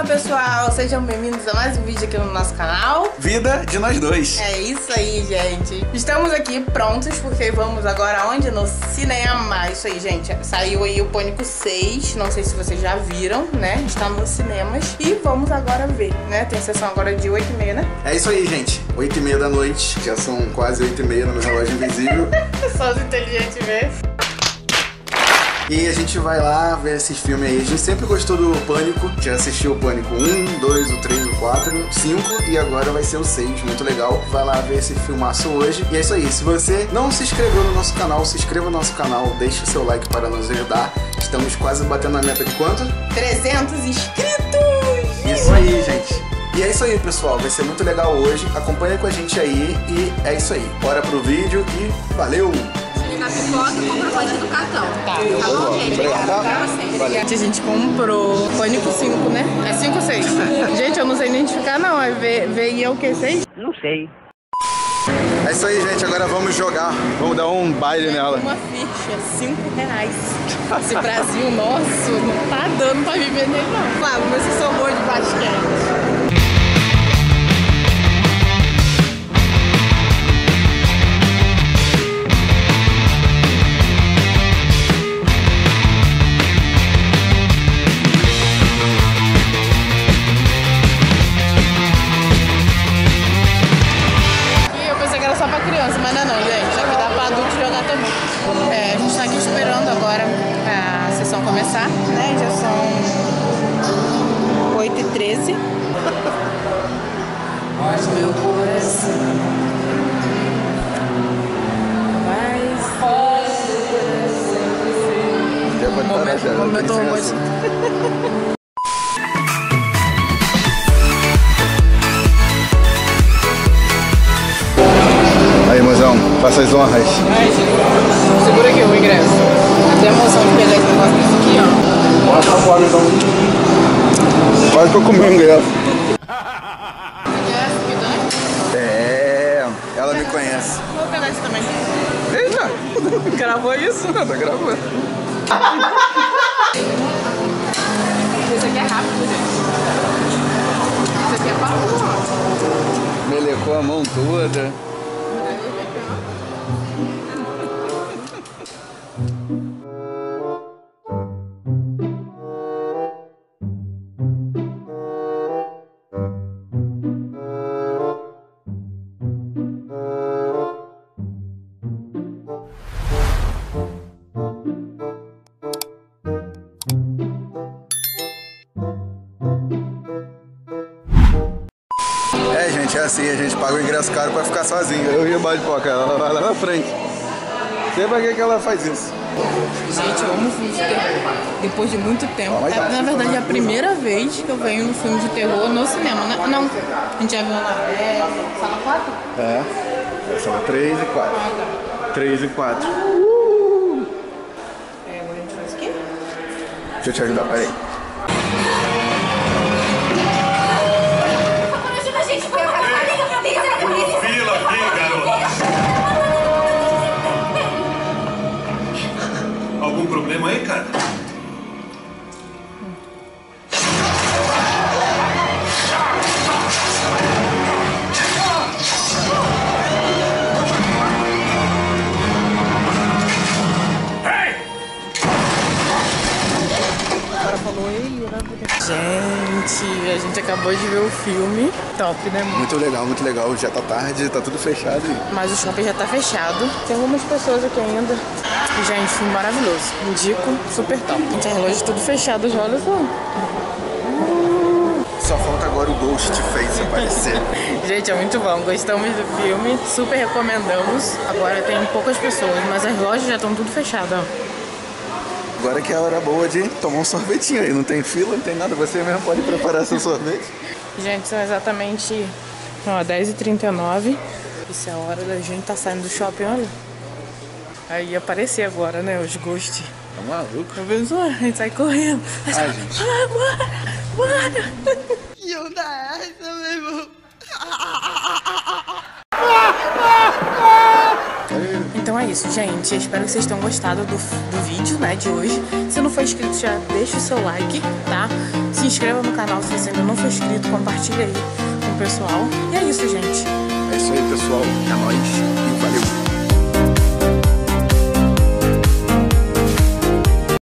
pessoal, sejam bem-vindos a mais um vídeo aqui no nosso canal Vida de Nós Dois. É isso aí, gente. Estamos aqui prontos porque vamos agora aonde? No cinema. Isso aí, gente. Saiu aí o Pânico 6, não sei se vocês já viram, né? Está nos cinemas e vamos agora ver, né? Tem sessão agora de 8h30, né? É isso aí, gente. 8h30 da noite, já são quase 8h30 no meu relógio invisível. Só os inteligentes mesmo. E a gente vai lá ver esses filmes aí. A gente sempre gostou do Pânico. Já assistiu o Pânico 1, 2, o 3, o 4, 5 e agora vai ser o 6. Muito legal. Vai lá ver esse filmaço hoje. E é isso aí. Se você não se inscreveu no nosso canal, se inscreva no nosso canal. Deixe o seu like para nos ajudar. Estamos quase batendo a meta de quanto? 300 inscritos! Isso aí, gente. E é isso aí, pessoal. Vai ser muito legal hoje. Acompanha com a gente aí. E é isso aí. Bora pro vídeo e valeu! Na pipoca e comprovante do cartão. Tá bom, gente? A gente comprou Pânico 5, né? É 5 ou 6? Gente, eu não sei identificar não. É VI é o que? 6? Não sei. É isso aí, gente. Agora vamos jogar. Vamos dar um baile nela. Uma ficha, R$5. Esse Brasil nosso não tá dando pra viver nele não. Flávio, mas eu sou boa de basquete. Mas não, gente, aqui dá pra adulto jogar também. A gente tá aqui esperando agora a sessão começar, né? Já são 8h13. Mas meu coração vai momento romântico. Aí, mozão, faça as honras. Ai, gente, segura aqui o ingresso. Tem emoção de pegar esse negócio desse aqui, ó. Bota fora, então. Quase que eu comi o ingresso. É, ela me conhece. Vou pegar esse também. Eita! Gravou isso? Não, tá gravando. Esse aqui é rápido, gente. Esse aqui é papo. Melecou a mão toda. É assim, a gente paga o ingresso caro pra ficar sozinho. Eu e o Badipoca, ela vai lá na frente. Não sei pra que ela faz isso. Gente, eu amo filme de terror. Depois de muito tempo. Na verdade, é a primeira vez que eu venho no filme de terror no cinema. Não, a gente já viu na sala 4? É, são 3 e 4. 3 e 4. Agora a gente faz o quê? Deixa eu te ajudar, peraí. Fila aqui, garoto. Algum problema aí, cara? Gente, a gente acabou de ver o filme. Top, né? Muito legal. Já tá tarde, tá tudo fechado. Mas o shopping já tá fechado. Tem algumas pessoas aqui ainda. Gente, filme maravilhoso. Indico, super top. Gente, a relógio tudo fechado já, olha só. Só falta agora o Ghostface aparecer. Gente, é muito bom. Gostamos do filme. Super recomendamos. Agora tem poucas pessoas, mas as lojas já estão tudo fechadas, ó. Agora que é a hora boa de tomar um sorvetinho aí. Não tem fila, não tem nada. Você mesmo pode preparar seu sorvete. Gente, são exatamente 10h39. Isso é a hora da gente tá saindo do shopping, olha. Aí ia aparecer agora, né, os ghosts. Tá maluco? Tá vendo só? A gente sai correndo. Ai, gente. Bora! E eu da essa, meu irmão. Então é isso, gente. Eu espero que vocês tenham gostado do vídeo, né, de hoje. Se não for inscrito, já deixa o seu like, tá? Se inscreva no canal se você ainda não for inscrito, compartilha aí com o pessoal. E é isso, gente. É isso aí, pessoal. É nóis e valeu.